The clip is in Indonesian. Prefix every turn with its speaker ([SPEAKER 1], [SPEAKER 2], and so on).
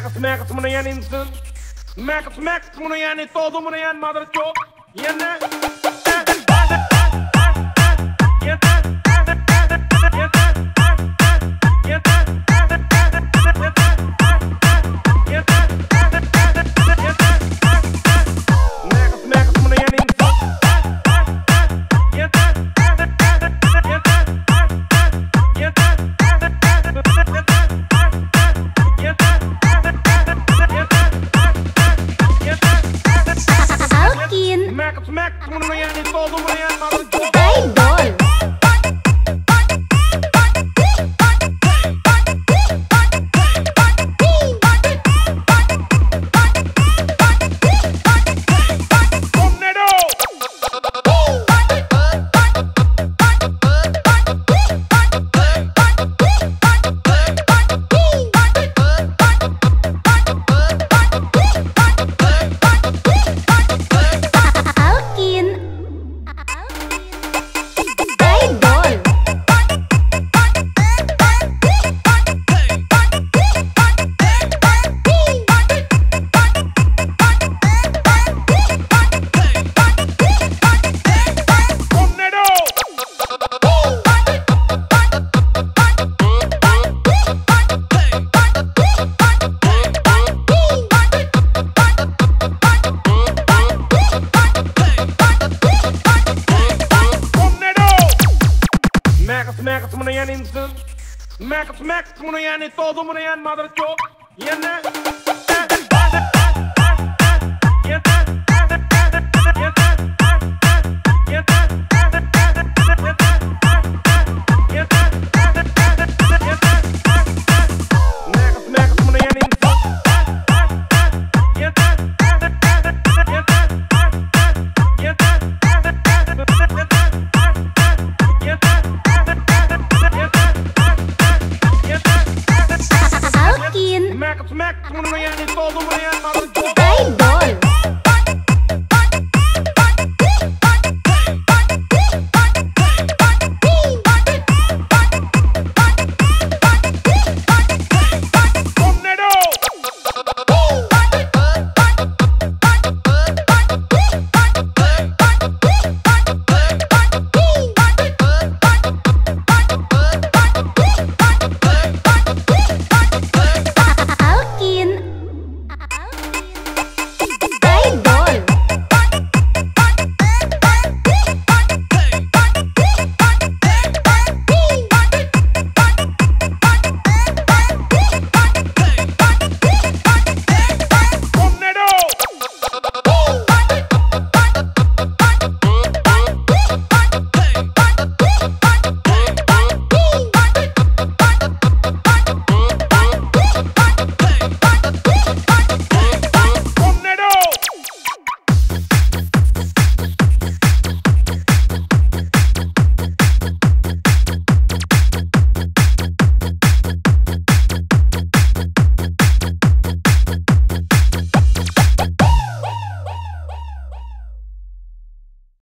[SPEAKER 1] Mekus muna yan insan. Mekus muna yan todo muna yan mother joke. Yan na.
[SPEAKER 2] Alquin,
[SPEAKER 1] Mekus muna yan todo muna yan mother joke.
[SPEAKER 2] idol. Alquin, idol.
[SPEAKER 1] Mekus muna yan insan. Mekus muna yan todo muna yan mother joke. Yan na. Mekus muna yan insan.
[SPEAKER 2] Alquin,
[SPEAKER 1] Mekus muna yan todo